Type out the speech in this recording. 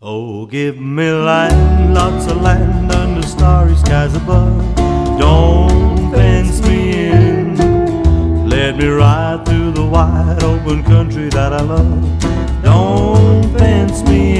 Oh, give me land, lots of land under starry skies above. Don't fence me in. Let me ride through the wide open country that I love. Don't fence me